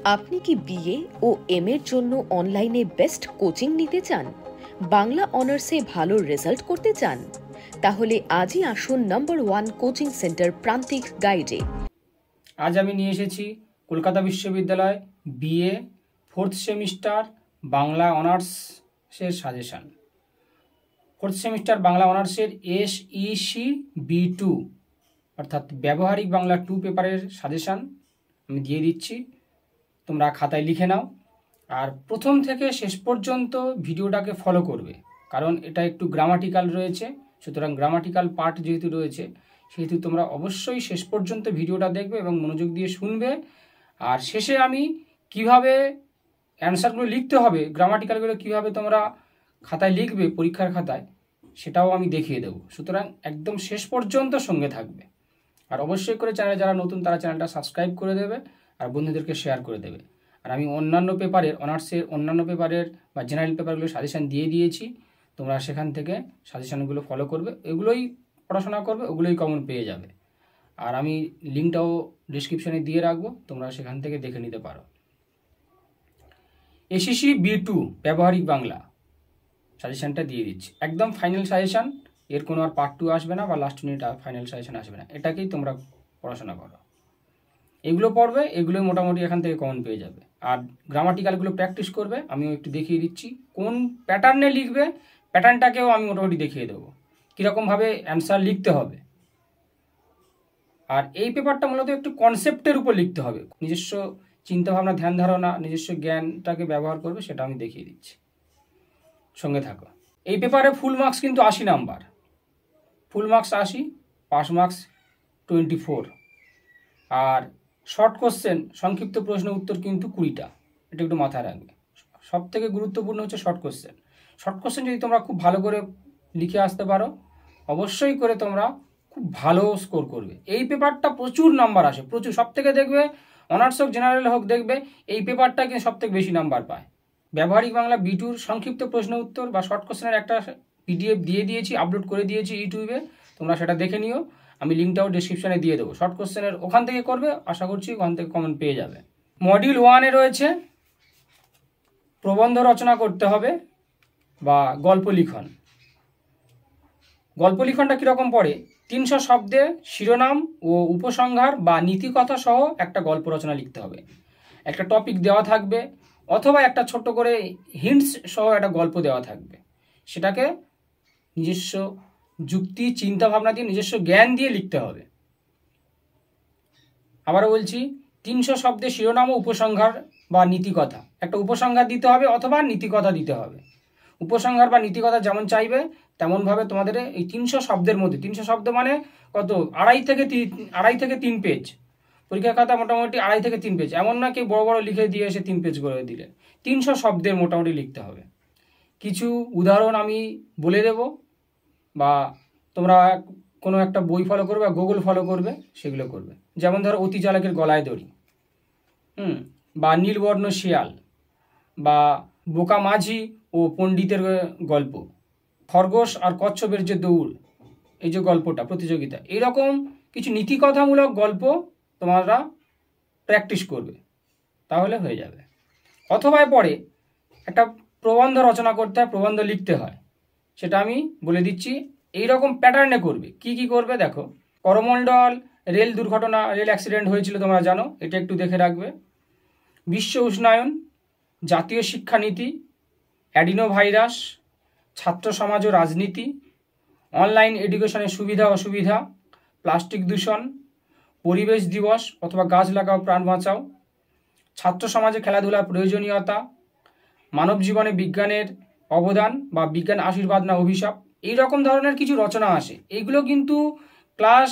আপনি কি বিএ ও এম এর জন্য অনলাইনে বেস্ট কোচিং নিতে চান? বাংলা অনার্সে ভালো রেজাল্ট করতে চান? তাহলে আজই আসুন নাম্বার 1 কোচিং সেন্টার প্রান্তিক গাইডে। আজ আমি নিয়ে এসেছি কলকাতা বিশ্ববিদ্যালয় বিএ 4th সেমিস্টার বাংলা অনার্সের সাজেশান। 4th সেমিস্টার বাংলা অনার্সের SEC B2 অর্থাৎ ব্যবহারিক বাংলা 2 পেপারের সাজেশান আমি দিয়ে দিচ্ছি, তোমরা খাতায় লিখে নাও। আর প্রথম থেকে শেষ পর্যন্ত ভিডিওটাকে ফলো করবে, কারণ এটা একটু গ্রামাটিক্যাল রয়েছে, সুতরাং গ্রামাটিক্যাল পার্ট যেহেতু রয়েছে সেহেতু তোমরা অবশ্যই শেষ পর্যন্ত ভিডিওটা দেখবে এবং মনোযোগ দিয়ে শুনবে। আর শেষে আমি কিভাবে অ্যান্সারগুলো লিখতে হবে, গ্রামাটিক্যালগুলো কিভাবে তোমরা খাতায় লিখবে পরীক্ষার খাতায়, সেটাও আমি দেখিয়ে দেবো। সুতরাং একদম শেষ পর্যন্ত সঙ্গে থাকবে। আর অবশ্যই করে চ্যানেলে যারা নতুন তারা চ্যানেলটা সাবস্ক্রাইব করে দেবে আর বন্ধুদেরকে শেয়ার করে দেবে। আর আমি অন্যান্য পেপারের অনার্সের অন্যান্য পেপারের বা জেনারেল পেপারগুলো সাজেশান দিয়ে দিয়েছি, তোমরা সেখান থেকে সাজেশানগুলো ফলো করবে, এগুলোই পড়াশোনা করবে, ওগুলোই কমন পেয়ে যাবে। আর আমি লিঙ্কটাও ডিসক্রিপশানে দিয়ে রাখবো, তোমরা সেখান থেকে দেখে নিতে পারো। SEC B2 ব্যবহারিক বাংলা সাজেশানটা দিয়ে দিচ্ছি, একদম ফাইনাল সাজেশান, এর কোনো আর পার্ট 2 আসবে না বা লাস্ট মিনিট ফাইনাল সাজেশান আসবে না, এটাকেই তোমরা পড়াশোনা করো। এগুলো পড়বে, এগুলোই মোটামুটি এখান থেকে কমন পেয়ে যাবে। আর গ্রামাটিক্যালগুলো প্র্যাকটিস করবে, আমিও একটু দেখিয়ে দিচ্ছি কোন প্যাটার্নে লিখবে, প্যাটার্নটাকেও আমি মোটামুটি দেখিয়ে দেবো কীরকমভাবে অ্যান্সার লিখতে হবে। আর এই পেপারটা মূলত একটু কনসেপ্টের উপর লিখতে হবে, নিজস্ব চিন্তাভাবনা, ধ্যান ধারণা, নিজস্ব জ্ঞানটাকে ব্যবহার করবে, সেটা আমি দেখিয়ে দিচ্ছি, সঙ্গে থাকো। এই পেপারে ফুল মার্কস কিন্তু 80 number, full marks 80, pass marks 24। আর শর্ট কোশ্চেন সংক্ষিপ্ত প্রশ্ন উত্তর কিন্তু 20টা, এটা একটু মাথায় রাখবে। সব থেকে গুরুত্বপূর্ণ হচ্ছে শর্ট কোশ্চেন। শর্ট কোশ্চেন যদি তোমরা খুব ভালো করে লিখে আসতে পারো, অবশ্যই করে তোমরা খুব ভালো স্কোর করবে। এই পেপারটা প্রচুর নাম্বার আসে, প্রচুর, সব থেকে দেখবে অনার্স হোক জেনারেল হোক, দেখবে এই পেপারটা কিন্তু সব থেকে বেশি নাম্বার পায়। ব্যবহারিক বাংলা B2-র সংক্ষিপ্ত প্রশ্ন উত্তর বা শর্ট কোশ্চেনের একটা PDF দিয়ে দিয়েছি, আপলোড করে দিয়েছি ইউটিউবে, তোমরা সেটা দেখে নিও, আমি লিঙ্কটাও ডিসক্রিপশানে দিয়ে দেবো। শর্ট কোশ্চেনের ওখান থেকে করবে, আশা করছি ওখান থেকে কমেন্ট পেয়ে যাবে। মডিউল 1-এ রয়েছে প্রবন্ধ রচনা করতে হবে বা গল্প লিখন। গল্প লিখনটা কীরকম পড়ে? 300 শব্দে শিরোনাম ও উপসংহার বা নীতিকথা সহ একটা গল্প রচনা লিখতে হবে। একটা টপিক দেওয়া থাকবে অথবা একটা ছোট্ট করে হিন্টস সহ একটা গল্প দেওয়া থাকবে, সেটাকে নিজস্ব যুক্তি, চিন্তাভাবনা দিয়ে, নিজস্ব জ্ঞান দিয়ে লিখতে হবে। আবারও বলছি, 300 শব্দে শিরোনাম ও উপসংহার বা নীতিকথা, একটা উপসংহার দিতে হবে অথবা নীতিকথা দিতে হবে। উপসংহার বা নীতিকথা যেমন চাইবে তেমনভাবে তোমাদের এই 300 শব্দের মধ্যে, 300 শব্দ মানে কত, 2.5 থেকে 3 পেজ, পরীক্ষার খাতা মোটামুটি 2.5 থেকে 3 পেজ, এমন না কি বড় বড় লিখে দিয়ে এসে 3 পেজ করে দিলে, 300 শব্দের মোটামুটি লিখতে হবে। কিছু উদাহরণ আমি বলে দেব, বা তোমরা কোনো একটা বই ফলো করবে বা গুগল ফলো করবে, সেগুলো করবে। যেমন ধরো অতি চালাকের গলায় দড়ি, বা নীলবর্ণ শিয়াল, বা বোকা মাঝি ও পণ্ডিতের গল্প, খরগোশ আর কচ্ছপের যে দৌড়, এই যে গল্পটা প্রতিযোগিতা, এইরকম কিছু নীতিকথামূলক গল্প তোমরা প্র্যাকটিস করবে, তাহলে হয়ে যাবে। অথবা পরে একটা প্রবন্ধ রচনা করতে হয়, প্রবন্ধ লিখতে হয়, সেটা আমি বলে দিচ্ছি। এইরকম প্যাটার্নে করবে। কি কি করবে দেখো, করমণ্ডল রেল দুর্ঘটনা, রেল অ্যাক্সিডেন্ট হয়েছিল তোমরা জানো, এটা একটু দেখে রাখবে। বিশ্ব উষ্ণায়ন, জাতীয় শিক্ষানীতি, অ্যাডিনো ভাইরাস, ছাত্র সমাজ ও রাজনীতি, অনলাইন এডুকেশনের সুবিধা অসুবিধা, প্লাস্টিক দূষণ, পরিবেশ দিবস অথবা গাছ লাগাও প্রাণ বাঁচাও, ছাত্র সমাজে খেলাধুলার প্রয়োজনীয়তা, মানব জীবনে বিজ্ঞানের অবদান বা বিজ্ঞান আশীর্বাদ না অভিশাপ, এই রকম ধরনের কিছু রচনা আসে। এইগুলো কিন্তু ক্লাস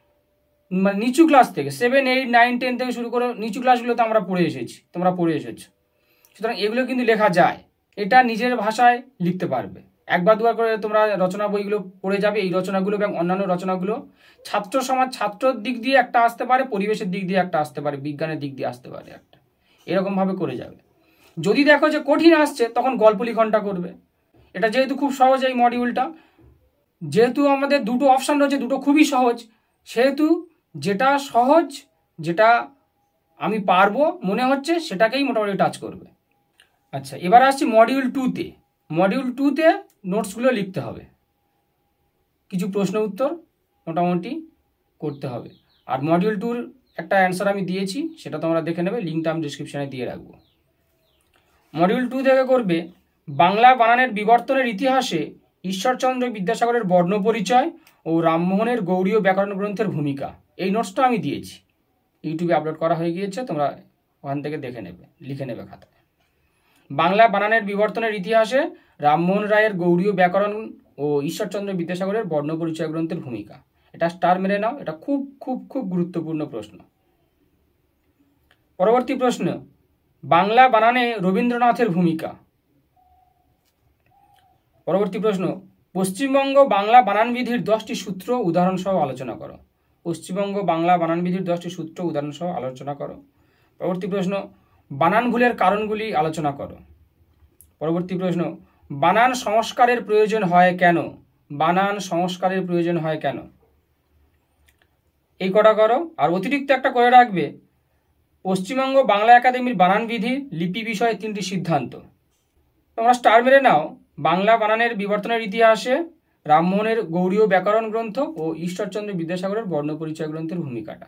নিচু ক্লাস থেকে 7, 8, 9, 10 থেকে শুরু করে নিচু ক্লাসগুলোতে আমরা পড়ে এসেছি, তোমরা পড়ে এসেছো। সুতরাং এগুলো কিন্তু লেখা যায়, এটা নিজের ভাষায় লিখতে পারবে। একবার দুবার করে তোমরা রচনা বইগুলো পড়ে যাবে, এই রচনাগুলো এবং অন্যান্য রচনাগুলো। ছাত্র সমাজ, ছাত্রর দিক দিয়ে একটা আসতে পারে, পরিবেশের দিক দিয়ে একটা আসতে পারে, বিজ্ঞানের দিক দিয়ে আসতে পারে একটা, এরকমভাবে করে যাবে। যদি দেখো যে কঠিন আসছে, তখন গল্প লিখনটা করবে। এটা যেহেতু খুব সহজ, এই মডিউলটা যেহেতু আমাদের দুটো অপশান রয়েছে, দুটো খুবই সহজ, সেহেতু যেটা সহজ, যেটা আমি পারবো মনে হচ্ছে সেটাকেই মোটামুটি টাচ করবে। আচ্ছা, এবার আসছি মডিউল 2-তে। মডিউল 2-তে নোটসগুলো লিখতে হবে, কিছু প্রশ্ন উত্তর মোটামুটি করতে হবে। আর মডিউল 2-র একটা অ্যান্সার আমি দিয়েছি, সেটা তোমরা দেখে নেবে, লিঙ্কটা আমি ডিসক্রিপশানে দিয়ে রাখবো। মডিউল 2 থেকে করবে বাংলা বানানের বিবর্তনের ইতিহাসে ঈশ্বরচন্দ্র বিদ্যাসাগরের বর্ণ পরিচয় ও রামমোহনের গৌড়ীয় ব্যাকরণ গ্রন্থের ভূমিকা। এই নোটসটা আমি দিয়েছি, ইউটিউবে আপলোড করা হয়ে গিয়েছে, তোমরা ওখান থেকে দেখে নেবে, লিখে নেবে খাতায়। বাংলা বানানের বিবর্তনের ইতিহাসে রামমোহন রায়ের গৌড়ীয় ব্যাকরণ ও ঈশ্বরচন্দ্র বিদ্যাসাগরের বর্ণ পরিচয় গ্রন্থের ভূমিকা। এটা স্টার মেরে নাও, এটা খুব খুব খুব গুরুত্বপূর্ণ প্রশ্ন। পরবর্তী প্রশ্ন, বাংলা বানানে রবীন্দ্রনাথের ভূমিকা। পরবর্তী প্রশ্ন, পশ্চিমবঙ্গ বাংলা বানানবিধির 10টি সূত্র উদাহরণসহ আলোচনা করো। পশ্চিমবঙ্গ বাংলা বানানবিধির 10টি সূত্র উদাহরণসহ আলোচনা করো। পরবর্তী প্রশ্ন, বানান ভুলের কারণগুলি আলোচনা করো। পরবর্তী প্রশ্ন, বানান সংস্কারের প্রয়োজন হয় কেন? বানান সংস্কারের প্রয়োজন হয় কেন? এই কটা করো। আর অতিরিক্ত একটা করে রাখবে, পশ্চিমবঙ্গ বাংলা একাডেমির বানানবিধি লিপি বিষয়ে 3টি সিদ্ধান্ত। তোমরা স্টার মেরে নাও, বাংলা বানানের বিবর্তনের ইতিহাসে রামমোহনের গৌড়ীয় ব্যাকরণ গ্রন্থ ও ঈশ্বরচন্দ্র বিদ্যাসাগরের বর্ণ পরিচয় গ্রন্থের ভূমিকাটা।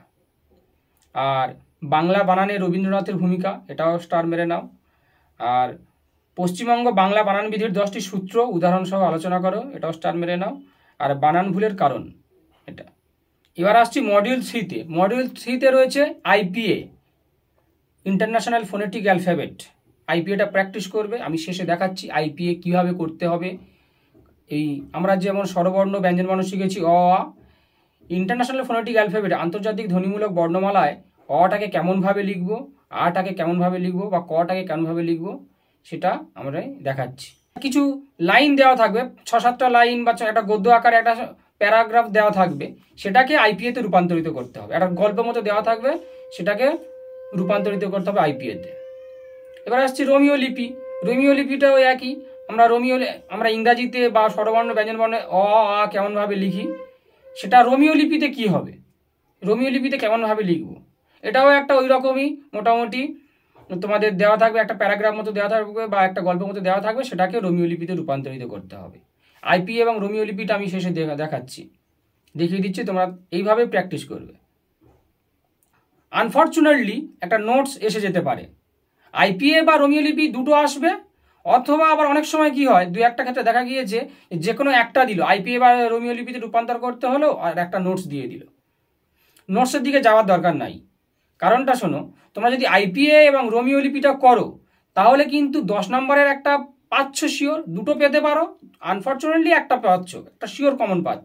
আর বাংলা বানানে রবীন্দ্রনাথের ভূমিকা, এটাও স্টার মেরে নাও। আর পশ্চিমবঙ্গ বাংলা বানানবিধির 10টি সূত্র উদাহরণসহ আলোচনা করো, এটাও স্টার মেরে নাও। আর বানান ভুলের কারণ, এটা। এবার আসছি মডিউল 3-তে। মডিউল 3-তে রয়েছে আইপিএ, ইন্টারন্যাশনাল ফোনেটিক অ্যালফাবেট। আইপিএটা প্র্যাকটিস করবে, আমি শেষে দেখাচ্ছি আইপিএ কীভাবে করতে হবে। এই আমরা যেমন স্বরবর্ণ ব্যঞ্জনবর্ণ শিখেছি অ আ, ইন্টারন্যাশনাল ফোনেটিক অ্যালফাবেট আন্তর্জাতিক ধ্বনিমূলক বর্ণমালায় অটাকে কেমনভাবে লিখব, আটাকে কেমনভাবে লিখব বা কটাকে কেমনভাবে লিখব, সেটা আমরা দেখাচ্ছি। কিছু লাইন দেওয়া থাকবে, 6-7টা লাইন বা একটা গদ্য আকারে একটা প্যারাগ্রাফ দেওয়া থাকবে, সেটাকে আইপিএতে রূপান্তরিত করতে হবে। একটা গল্প মতো দেওয়া থাকবে, সেটাকে রূপান্তরিত করতে হবে আইপিএতে। এবার আসছি রোমিও লিপি। রোমিও লিপিটাও একই, আমরা ইংরাজিতে বা স্বরবর্ণ ব্যঞ্জনবর্ণে অ আ কেমনভাবে লিখি, সেটা রোমিও লিপিতে কি হবে, রোমিও লিপিতে কেমনভাবে লিখব, এটাও একটা ওই রকমই মোটামুটি তোমাদের দেওয়া থাকবে, একটা প্যারাগ্রাফ মতো দেওয়া থাকবে বা একটা গল্প মতো দেওয়া থাকবে, সেটাকে রোমিও লিপিতে রূপান্তরিত করতে হবে। আইপি এবং রোমিও লিপিটা আমি শেষে দেখাচ্ছি, দেখিয়ে দিচ্ছি, তোমরা এইভাবে প্র্যাকটিস করবে। আনফর্চুনেটলি একটা নোটস এসে যেতে পারে, আইপিএ বা রোমিও লিপি দুটো আসবে, অথবা আবার অনেক সময় কি হয়, 2-1টা ক্ষেত্রে দেখা গিয়েছে যে কোনো একটা দিল, আইপিএ বা রোমিও লিপিতে রূপান্তর করতে হলো আর একটা নোটস দিয়ে দিল। নোটসের দিকে যাওয়ার দরকার নাই, কারণটা শোনো, তোমরা যদি আইপিএ এবং রোমিও লিপিটা করো তাহলে কিন্তু 10 নম্বরের একটা পাচ্ছ শিওর, দুটো পেতে পারো, আনফর্চুনেটলি একটা পাচ্ছ, একটা শিওর কমন পাচ্ছ।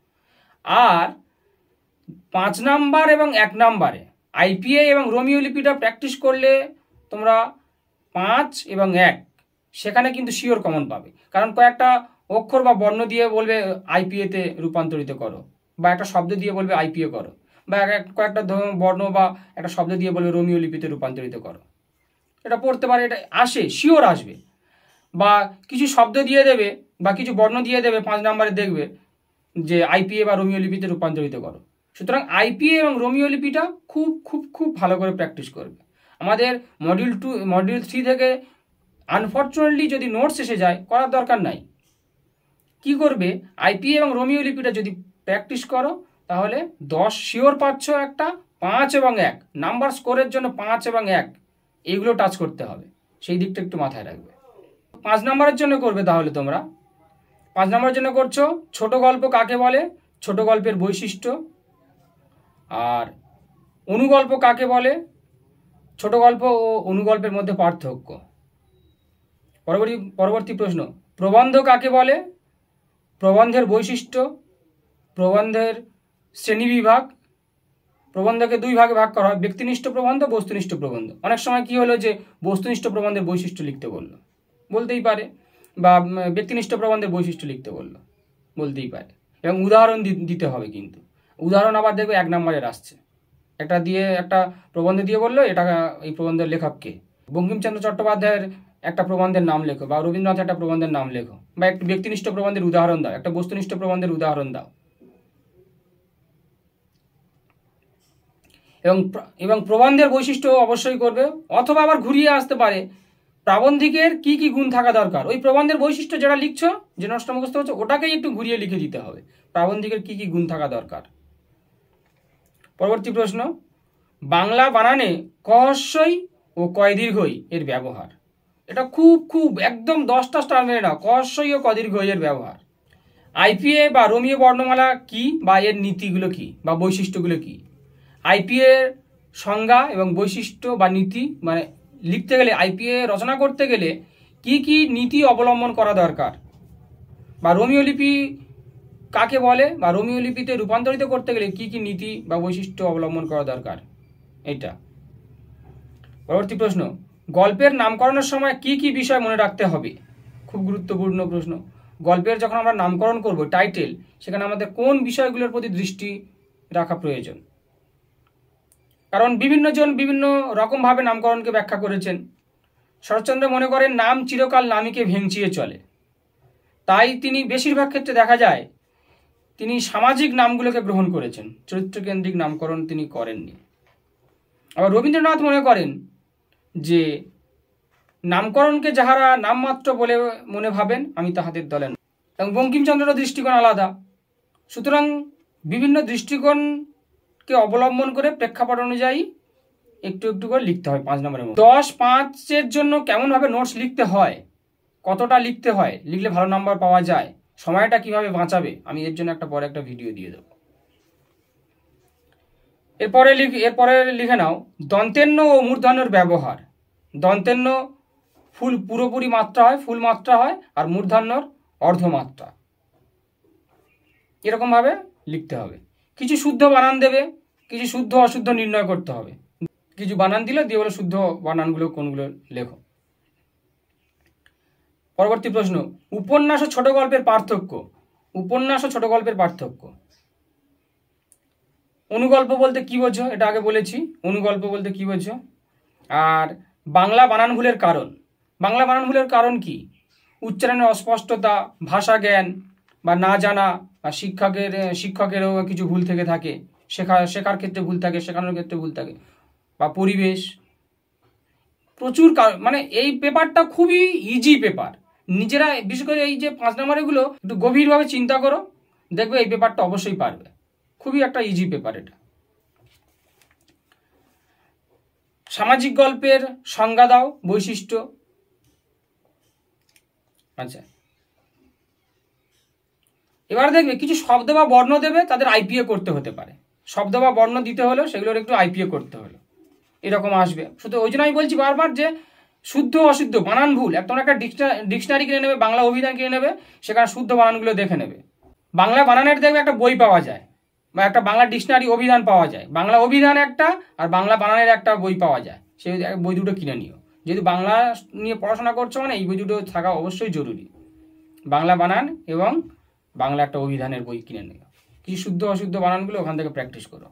আর 5 নাম্বার এবং 1 নাম্বারে আইপিএ এবং রোমিও লিপিটা প্র্যাকটিস করলে তোমরা 5 এবং 1 সেখানে কিন্তু শিওর কমন পাবে, কারণ কয়েকটা অক্ষর বা বর্ণ দিয়ে বলবে আইপিএতে রূপান্তরিত করো, বা একটা শব্দ দিয়ে বলবে আইপিএ করো, বা কয়েকটা বর্ণ বা একটা শব্দ দিয়ে বলবে রোমিও লিপিতে রূপান্তরিত করো। এটা পড়তে পারে, এটা আসে, শিওর আসবে। বা কিছু শব্দ দিয়ে দেবে বা কিছু বর্ণ দিয়ে দেবে, 5 নম্বরে দেখবে যে আইপিএ বা রোমিও লিপিতে রূপান্তরিত করো। সুতরাং আইপিএ এবং রোমিও লিপিটা খুব খুব খুব ভালো করে প্র্যাকটিস করবে। আমাদের মডিউল 3 থেকে আনফর্চুনেটলি যদি নোটস এসে যায়, করার দরকার নাই, কি করবে, আইপিএ এবং রোমিও লিপিটা যদি প্র্যাকটিস করো তাহলে 10 শিওর পাচ্ছ, একটা 5 এবং 1 নাম্বার স্কোরের জন্য 5 এবং 1 এইগুলো টাচ করতে হবে, সেই দিকটা একটু মাথায় রাখবে। 5 নম্বরের জন্য করবে তাহলে তোমরা 5 নম্বরের জন্য করছো ছোট গল্প কাকে বলে, ছোট গল্পের বৈশিষ্ট্য। আর অনুগল্প কাকে বলে, ছোট গল্প ও অনুগল্পের মধ্যে পার্থক্য। পরবর্তী প্রশ্ন, প্রবন্ধ কাকে বলে, প্রবন্ধের বৈশিষ্ট্য, প্রবন্ধের শ্রেণীবিভাগ। প্রবন্ধকে 2 ভাগে ভাগ করা হয়, ব্যক্তিনিষ্ঠ প্রবন্ধ, বস্তুনিষ্ঠ প্রবন্ধ। অনেক সময় কি হলো যে বস্তুনিষ্ঠ প্রবন্ধের বৈশিষ্ট্য লিখতে বললো, বলতেই পারে, বা ব্যক্তিনিষ্ঠ প্রবন্ধের বৈশিষ্ট্য লিখতে বললো, বলতেই পারে, এবং উদাহরণ দিতে হবে। কিন্তু উদাহরণ আবার দেখবে 1 নম্বরের আসছে, একটা দিয়ে একটা প্রবন্ধ দিয়ে বললো এটা এই প্রবন্ধের লেখককে, বঙ্কিমচন্দ্র চট্টোপাধ্যায়ের একটা প্রবন্ধের নাম লেখো, বা রবীন্দ্রনাথের একটা প্রবন্ধের নাম লেখো, বা একটা ব্যক্তিনিষ্ঠ প্রবন্ধের উদাহরণ দাও, একটা বস্তুনিষ্ঠ প্রবন্ধের উদাহরণ দাও। এবং প্রবন্ধের বৈশিষ্ট্য অবশ্যই করবে, অথবা আবার ঘুরিয়ে আসতে পারে প্রাবন্ধিকের কি কি গুণ থাকা দরকার। ওই প্রবন্ধের বৈশিষ্ট্য যেটা লিখছো, যে নষ্ট মুখস্থ হচ্ছে, ওটাকেই একটু ঘুরিয়ে লিখে দিতে হবে, প্রাবন্ধিকের কি কি গুণ থাকা দরকার। পরবর্তী প্রশ্ন, বাংলা বানানে কহস্যই ও কয়দীর্ঘই এর ব্যবহার। এটা খুব খুব একদম 10টা স্টার মেরে নাও, কহস্যই ও কদীর্ঘই এর ব্যবহার। আইপিএ বা রোমীয় বর্ণমালা কি বা এর নীতিগুলো কি বা বৈশিষ্ট্যগুলো কি। আইপিএ সংজ্ঞা এবং বৈশিষ্ট্য বা নীতি, মানে লিখতে গেলে, আইপিএ রচনা করতে গেলে কি কি নীতি অবলম্বন করা দরকার, বা রোমীয় লিপি কাকে বলে, বা রোমীয় লিপিতে রূপান্তরিত করতে গেলে কি কি নীতি বা বৈশিষ্ট্য অবলম্বন করা দরকার, এটা। পরবর্তী প্রশ্ন, গল্পের নামকরণের সময় কি কি বিষয় মনে রাখতে হবে। খুব গুরুত্বপূর্ণ প্রশ্ন। গল্পের যখন আমরা নামকরণ করব, টাইটেল, সেখানে আমাদের কোন বিষয়গুলোর প্রতি দৃষ্টি রাখা প্রয়োজন। কারণ বিভিন্ন জন বিভিন্ন রকমভাবে নামকরণকে ব্যাখ্যা করেছেন। শরৎচন্দ্র মনে করেন নাম চিরকাল নামীকে ভেঙচিয়ে চলে, তাই তিনি বেশিরভাগ ক্ষেত্রে দেখা যায় তিনি সামাজিক নামগুলোকে গ্রহণ করেছেন, চরিত্রকেন্দ্রিক নামকরণ তিনি করেননি। আবার রবীন্দ্রনাথ মনে করেন যে নামকরণকে যাহারা নামমাত্র বলে মনে ভাবেন আমি তাহাদের দলে না, এবং বঙ্কিমচন্দ্রেরও দৃষ্টিকোণ আলাদা। সুতরাং বিভিন্ন দৃষ্টিকোণকে অবলম্বন করে প্রেক্ষাপট অনুযায়ী একটু একটু করে লিখতে হয় 5 নম্বরের মধ্যে। 10-5-এর জন্য কেমনভাবে নোটস লিখতে হয়, কতটা লিখতে হয়, লিখলে ভালো নাম্বার পাওয়া যায়, সময়টা কিভাবে বাঁচাবে, আমি এর জন্য পরে একটা ভিডিও দিয়ে দেবো। এরপরে লিখে নাও দন্তেন্য ও মূর্ধন্যর ব্যবহার। দন্তেন্য ফুল পুরোপুরি মাত্রা হয়, ফুল মাত্রা হয়, আর মূর্ধন্যর অর্ধমাত্রা। এরকমভাবে লিখতে হবে। কিছু শুদ্ধ বানান দেবে, কিছু শুদ্ধ অশুদ্ধ নির্ণয় করতে হবে। কিছু বানান দিলে দিয়ে বলে শুদ্ধ বানানগুলো কোনগুলো লেখো। পরবর্তী প্রশ্ন, উপন্যাস ও ছোট গল্পের পার্থক্য। উপন্যাস ও ছোট গল্পের পার্থক্য। অনুগল্প বলতে কি বোঝো, এটা আগে বলেছি। অনুগল্প বলতে কি বোঝো। আর বাংলা বানান ভুলের কারণ। বাংলা বানান ভুলের কারণ কি? উচ্চারণের অস্পষ্টতা, ভাষা জ্ঞান বা না জানা, বা শিক্ষকেরও কিছু ভুল থেকে থাকে, শেখার ক্ষেত্রে ভুল থাকে, শেখানোর ক্ষেত্রে ভুল থাকে, বা পরিবেশ। প্রচুর মানে এই পেপারটা খুবই ইজি পেপার। নিজেরা বিশেষ করে এই যে 5 নম্বরেরগুলো একটু গভীরভাবে চিন্তা করো, দেখবে এই পেপারটা অবশ্যই পারবে। খুবই একটা ইজি পেপার এটা। সামাজিক গল্পের সংজ্ঞা দাও, বৈশিষ্ট্য। আচ্ছা, এবার দেখবে কিছু শব্দ বা বর্ণ দেবে, তাদের আইপিএ করতে হতে পারে। শব্দ বা বর্ণ দিতে হলো, সেগুলোর একটু আইপিএ করতে হলো, এরকম আসবে। শুধু ওই জন্য আমি বলছি বারবার যে শুদ্ধ অশুদ্ধ বানান ভুল, তোমরা একটা ডিকশনারি কিনে নেবে, বাংলা অভিধান কিনে নেবে, সেখানে শুদ্ধ বানানগুলো দেখে নেবে। বাংলা বানানের দেখবে একটা বই পাওয়া যায়, বা একটা বাংলা ডিকশনারি অভিধান পাওয়া যায়। বাংলা অভিধান একটা, আর বাংলা বানানের একটা বই পাওয়া যায়। সেই বই দুটো কিনে নিও। যেহেতু বাংলা নিয়ে পড়াশোনা করছো, মানে এই বই দুটো থাকা অবশ্যই জরুরি। বাংলা বানান এবং বাংলা একটা অভিধানের বই কিনে নিও। কিছু শুদ্ধ অশুদ্ধ বানানগুলো ওখান থেকে প্র্যাকটিস করো।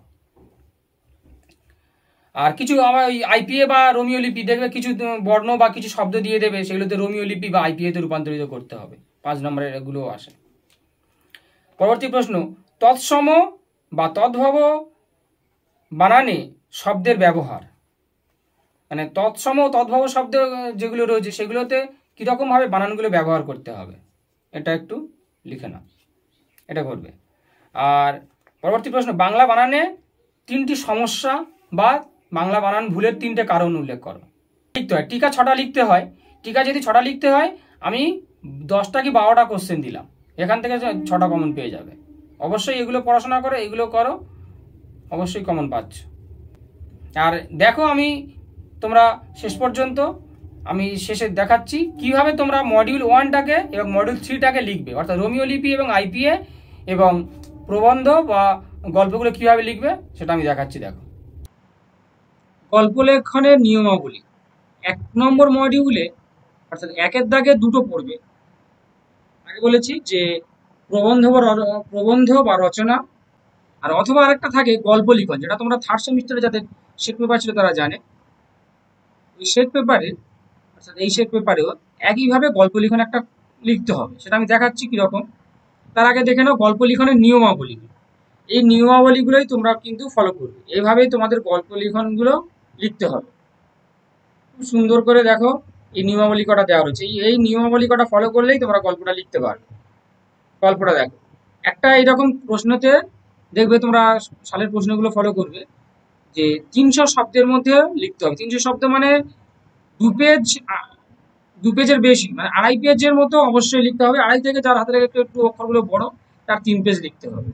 আর কিছু আমার ওই আইপিএ বা রোমিও লিপি দেখবে কিছু বর্ণ বা কিছু শব্দ দিয়ে দেবে, সেগুলোতে রোমিও লিপি বা আইপিএতে রূপান্তরিত করতে হবে। 5 নম্বরের এগুলো আসে। পরবর্তী প্রশ্ন, তৎসম বা তদ্ভব বানানে শব্দের ব্যবহার। মানে তৎসম তদ্ভব শব্দ যেগুলো রয়েছে, সেগুলোতে কীরকমভাবে বানানগুলো ব্যবহার করতে হবে, এটা একটু লিখে নাও, এটা করবে। আর পরবর্তী প্রশ্ন, বাংলা বানানে 3টি সমস্যা বা বাংলা বানান ভুলের 3টে কারণ উল্লেখ করো। লিখতে হয় টিকা 6টা লিখতে হয়। টিকা যদি 6টা লিখতে হয়, আমি 10টা কি 12টা কোশ্চেন দিলাম, এখান থেকে 6টা কমন পেয়ে যাবে। অবশ্যই এগুলো পড়াশোনা করো, এগুলো করো, অবশ্যই কমন পাচ্ছ। আর দেখো, আমি তোমরা শেষ পর্যন্ত আমি শেষে দেখাচ্ছি কিভাবে তোমরা মডিউল 1টাকে এবং মডিউল 3টাকে লিখবে, অর্থাৎ রোমিও লিপি এবং আইপিএ এবং প্রবন্ধ বা গল্পগুলো কিভাবে লিখবে সেটা আমি দেখাচ্ছি। দেখো, গল্প লেখনের নিয়মাবলী। 1 নম্বর মডিউলে, অর্থাৎ 1-এর দাগে 2টো পড়বে। আগে বলেছি যে প্রবন্ধ বা রচনা, আর অথবা আরেকটা থাকে গল্প লিখন, যেটা তোমরা 3rd সেমিস্টারে যাদের শেড পেপার ছিল তারা জানে। ওই শেড পেপারে, অর্থাৎ এই শেড পেপারেও একইভাবে গল্প লিখন একটা লিখতে হবে, সেটা আমি দেখাচ্ছি কিরকম। তার আগে দেখে নাও গল্প লিখনের নিয়মাবলী। এই নিয়মাবলীগুলোই তোমরা কিন্তু ফলো করবে। এইভাবেই তোমাদের গল্প লিখনগুলো লিখতে হবে। খুব সুন্দর করে দেখো এই নিয়মাবলী কটা দেওয়া রয়েছে, এই নিয়মাবলী কটা ফলো করলেই তোমরা গল্পটা লিখতে পারবে। গল্পটা দেখো, একটা এরকম প্রশ্নতে দেখবে তোমরা সালের প্রশ্নগুলো ফলো করবে যে 300 শব্দের মধ্যে লিখতে হবে। 300 শব্দ মানে দু পেজের বেশি, মানে 2.5 পেজের মতো অবশ্যই লিখতে হবে। 2.5 থেকে যার হাতে একটু একটু অক্ষরগুলো বড়, তার 3 পেজ লিখতে হবে।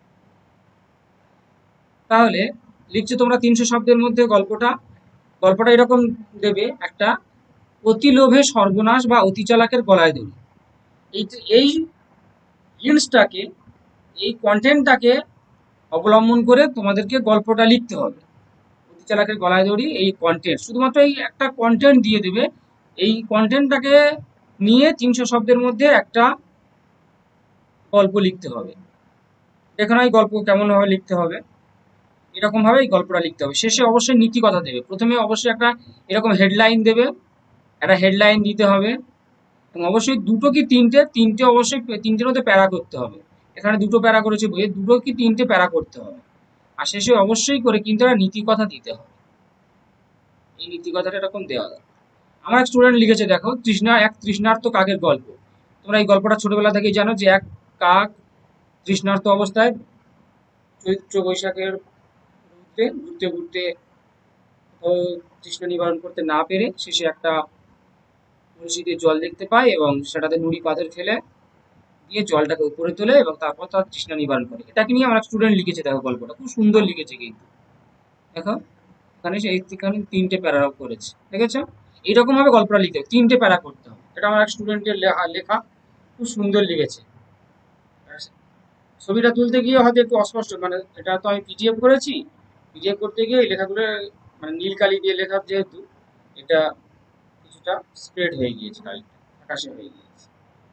তাহলে লিখছো তোমরা 300 শব্দের মধ্যে গল্পটা এরকম দেবে একটা, অতি লোভে সর্বনাশ বা অতি চালাকের গলায় দড়ি। এই হিন্টসটাকে, এই কন্টেন্টটাকে অবলম্বন করে তোমাদেরকে গল্পটা লিখতে হবে। অতি চালাকের গলায় দড়ি, এই কন্টেন্ট, শুধুমাত্র এই একটা কন্টেন্ট দিয়ে দেবে। এই কন্টেন্টটাকে নিয়ে 300 শব্দের মধ্যে একটা গল্প লিখতে হবে। এখানে এই গল্প কেমন ভাবে লিখতে হবে, এরকম ভাবে এই গল্পটা লিখতে হবে। শেষে অবশ্যই নীতি কথা দেবে। প্রথমে অবশ্যই একটা এরকম হেডলাইন দেবে, একটা হেডলাইন দিতে হবে, এবং অবশ্যই দুটো কি তিনটে অবশ্যই তিনটের মধ্যে প্যারা করতে হবে। এখানে দুটো প্যারা করেছে বইয়ে, দুটো কি তিনটে প্যারা করতে হবে। আর শেষে অবশ্যই করে কিন্তু একটা নীতি কথা দিতে হবে। এই নীতি কথাটা এরকম দেওয়া যায়। আমার এক স্টুডেন্ট লিখেছে, দেখো, তৃষ্ণার্ত কাকের গল্প। তোমরা এই গল্পটা ছোটবেলা থেকেই জানো যে এক কাক তৃষ্ণার্ত অবস্থায় চৈত্র বৈশাখের ঘুরতে ঘুরতে তৃষ্ণা নিবারণ করতে না পেরে শেষে একটা কলসিতে জল দেখতে পায় এবং সেটাতে নুড়ি পাথর ফেলে দিয়ে জলটাকে উপরে তোলে এবং তারপর তার তৃষ্ণা নিবারণ করে। এটাকে নিয়ে আমার স্টুডেন্ট লিখেছে, দেখো গল্পটা খুব সুন্দর লিখেছে কিন্তু। দেখো এখানে এখানে 3টে প্যারা করেছে, দেখেছো? এইরকম ভাবে গল্পটা লিখতে হবে, 3টে প্যারা করতে হবে। এটা আমার এক স্টুডেন্টের লেখা, খুব সুন্দর লিখেছে। ছবিটা তুলতে গিয়ে হয়তো একটু অস্পষ্ট, মানে এটা তো আমি পিডিএফ করেছি, পিডিএফ করতে গিয়ে এই লেখাগুলো মানে নীল কালি দিয়ে লেখা, যেহেতু এটা কিছুটা স্প্রেড হয়ে গিয়েছে, কালিটা আকাশে হয়ে গিয়েছে।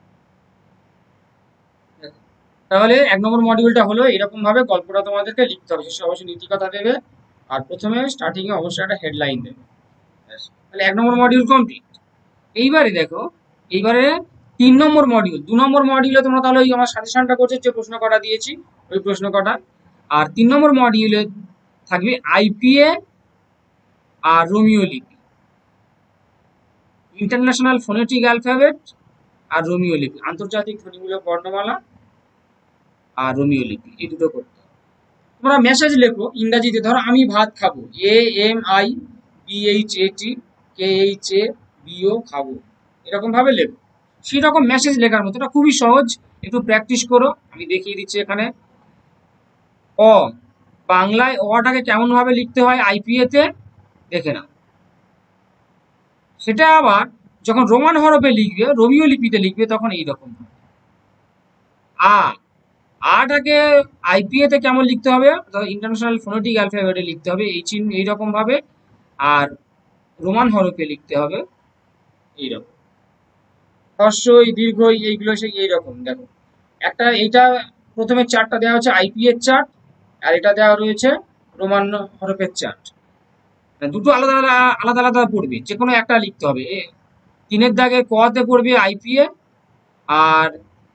তাহলে 1 নম্বর মডিউলটা হলো এরকম ভাবে গল্পটা তোমাদেরকে লিখতে হবে। শেষে অবশ্যই নীতি কথা দেবে, আর প্রথমে স্টার্টিং এ অবশ্যই একটা হেডলাইন দেবে। তাহলে 1 নম্বর মডিউল কমপ্লিট। এইবারে দেখো, এইবারে 3 নম্বর মডিউল। 2 নম্বর মডিউলে তোমরা তাহলে ওই আমার সাজেশনটা করছো যে প্রশ্ন কটা দিয়েছি, ওই প্রশ্ন কটা। আর 3 নম্বর মডিউলে থাকবে আইপিএ আর রোমিও লিপি, ইন্টারন্যাশনাল ফোনেটিক অ্যালফাবেট আর রোমিও লিপি, আন্তর্জাতিক ধ্বনিমূলক বর্ণমালা আর রোমিও লিপি, এই দুটো করতে হবে। তোমরা মেসেজ লেখো ইংরাজিতে, ধরো আমি ভাত খাবো, AMIBHAT খাবো, এরকম ভাবে লেখো। সেই রকম মেসেজ লেখার মতো, এটা খুবই সহজ, একটু প্র্যাকটিস করো। আমি দেখিয়ে দিচ্ছি এখানে। অ, বাংলায় অটাকে কেমন ভাবে লিখতে হয় আইপিএ তে দেখে নাও। সেটা আবার যখন রোমান হরফে লিখবে, রোমিও লিপিতে লিখবে, তখন এইরকম হবে। আটাকে আইপিএ তে কেমন লিখতে হবে, ইন্টারন্যাশনাল ফোনেটিক অ্যালফাবেটে লিখতে হবে এই চিহ্ন এইরকম ভাবে, আর রোমান হরফে লিখতে হবে এইরকম, হ্রস্বই দীর্ঘই এইগুলো সেই এইরকম। দেখো একটা, এইটা প্রথমে চার্টটা দেওয়া হচ্ছে আইপি এর চার্ট, আর এটা দেওয়া রয়েছে রোমান হরফের চার্ট। দুটো আলাদা আলাদা আলাদা আলাদা পড়বে, যে কোনো একটা লিখতে হবে। 3-এর দাগে ক তে পড়বে আইপিএ, আর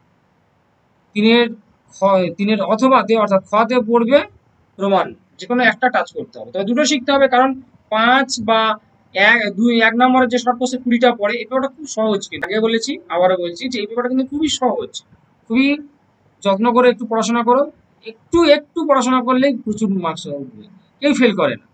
3-এর অথবা তে অর্থাৎ খ তে পড়বে রোমান। যে কোনো একটা টাচ করতে হবে, তবে দুটো শিখতে হবে, কারণ 5 বা 1 নম্বরের যে শর্ট কোর্সে 20টা পড়ে, এই পেপারটা খুব সহজ। কিন্তু আগে বলেছি, আবারও বলছি যে এই পেপারটা কিন্তু খুবই সহজ। খুবই যত্ন করে একটু পড়াশোনা করো, একটু একটু পড়াশোনা করলেই প্রচুর মার্কস উঠবে, কেউ ফেল করে না।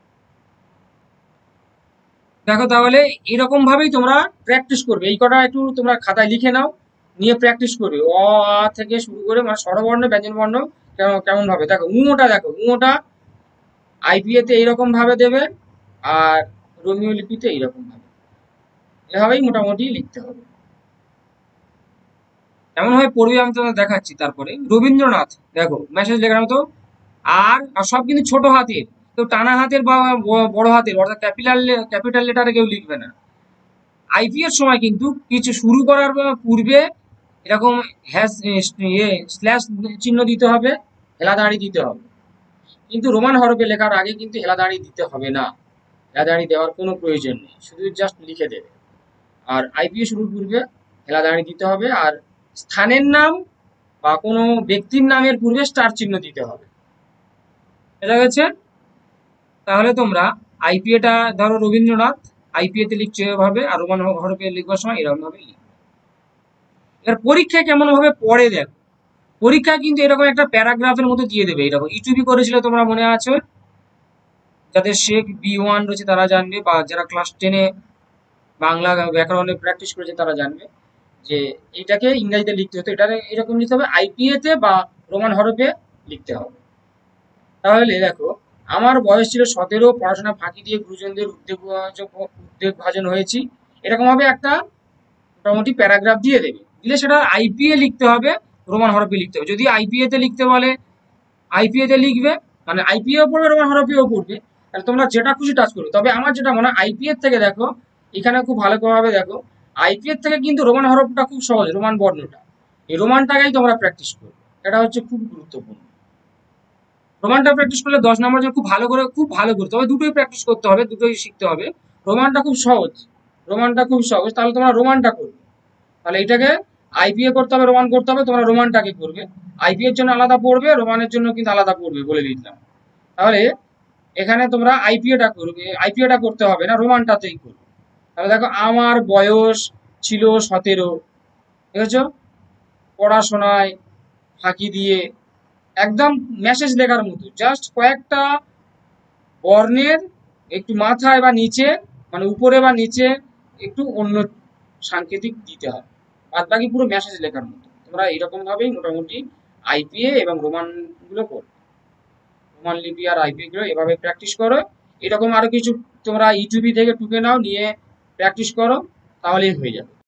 দেখো তাহলে এরকম ভাবেই তোমরা প্র্যাকটিস করবে। এই কটা একটু তোমরা খাতায় লিখে নাও, নিয়ে প্র্যাকটিস করবে। অ আ থেকে শুরু করে মানে স্বরবর্ণ ব্যঞ্জন বর্ণ কেমন ভাবে। দেখো উঁটা আইপিএ তে এইরকম ভাবে দেবে, আর রোমিও লিপিতে এইরকম ভাবে। এভাবেই মোটামুটি লিখতে হবে। এমন ভাবে পড়বে আমি তোমাদের দেখাচ্ছি। তারপরে রবীন্দ্রনাথ, দেখো মেসেজ লেখার মতো, আর সব কিন্তু ছোট হাতের, কেউ টানা হাতের বা বড় হাতের অর্থাৎ ক্যাপিটাল লেটারে কেউ লিখবে না। আইপি এর সময় কিন্তু কিছু শুরু করার পূর্বে এরকম স্ল্যাশ চিহ্ন দিতে হবে, হেলাদাঁড়ি দিতে হবে। কিন্তু রোমান হরফে লেখার আগে কিন্তু হেলাদাঁড়ি দিতে হবে না, হেলাদাঁড়ি দেওয়ার কোনো প্রয়োজন নেই, শুধু জাস্ট লিখে দেবে। আর আইপিএ শুরুর পূর্বে হেলাদাঁড়ি দিতে হবে, আর স্থানের নাম বা কোনো ব্যক্তির নামের পূর্বে স্টার চিহ্ন দিতে হবে। বোঝা গেছে? তাহলে তোমরা আইপিএটা ধরো রবীন্দ্রনাথ, আইপিএ তে লিখছো এভাবে, আর রোমান হরফে লিখবার সময় এরকম ভাবে লিখবে। এবার পরীক্ষায় কেমন ভাবে পড়ে দেখো। পরীক্ষায় কিন্তু এরকম একটা প্যারাগ্রাফের মতো দিয়ে দেবে, এরকম ইউটিউবই করেছিল তোমরা মনে আছে, যাদের শেখ B1 রয়েছে তারা জানবে, বা যারা ক্লাস 10-এ বাংলা ব্যাকরণে প্র্যাকটিস করেছে তারা জানবে যে এইটাকে ইংরেজিতে লিখতে হতো, এটা এরকম লিখতে হবে আইপিএ তে বা রোমান হরফে লিখতে হবে। তাহলে দেখো, আমার বয়স ছিল 17, পড়াশোনা ফাঁকি দিয়ে গুরুজনদের উদ্বেগ ভাজন হয়েছি, এরকম ভাবে একটা মোটামুটি প্যারাগ্রাফ দিয়ে দেবে, দিলে সেটা আইপিএ লিখতে হবে, রোমান হরফে লিখতে হবে। যদি আইপিএ তে লিখতে বলে আইপিএ তে লিখবে, মানে আইপিএও পড়বে রোমান হরফেও পড়বে, তাহলে তোমরা যেটা খুশি টাচ করবে। তবে আমার যেটা মনে হয় আইপিএ থেকে দেখো, এখানে খুব ভালোভাবে দেখো, আইপিএ থেকে কিন্তু রোমান হরফটা খুব সহজ, রোমান বর্ণটা, এই রোমানটাকেই তোমরা প্র্যাকটিস করবে, এটা হচ্ছে খুব গুরুত্বপূর্ণ। রোমানটা প্র্যাকটিস করলে 10 নম্বর জন্য খুব ভালো করে, তবে দুটোই প্র্যাকটিস করতে হবে, দুটোই শিখতে হবে। রোমানটা খুব সহজ, রোমানটা খুব সহজ, তাহলে তোমরা রোমানটা করবে। তাহলে এটাকে আইপিএ করতে হবে, রোমান করতে হবে, তোমরা রোমানটাকে করবে। আইপিএর জন্য আলাদা পড়বে, রোমানের জন্য কিন্তু আলাদা পড়বে, বলে দিলাম। তাহলে এখানে তোমরা আইপিএটা করবে, আইপিএটা করতে হবে না, রোমানটাতেই করবে। তাহলে দেখো, আমার বয়স ছিল 17, বুঝেছো? পড়াশোনায় ফাঁকি দিয়ে, একদম মেসেজ লেখার মতো, জাস্ট কয়েকটা বর্ণের একটু মাথায় বা নিচে, মানে উপরে বা নিচে একটু অন্য সাংকেতিক দিতে হবে, বাদ বাকি পুরো মেসেজ লেখার মতো। তোমরা এরকম ভাবেই মোটামুটি আইপিএ এবং রোমান গুলো করো, রোমান লিপি আর আইপিএ গুলো এভাবে প্র্যাকটিস করো। এরকম আরো কিছু তোমরা ইউটিউব থেকে টুকে নাও, নিয়ে প্র্যাকটিস করো, তাহলেই হয়ে যাবে।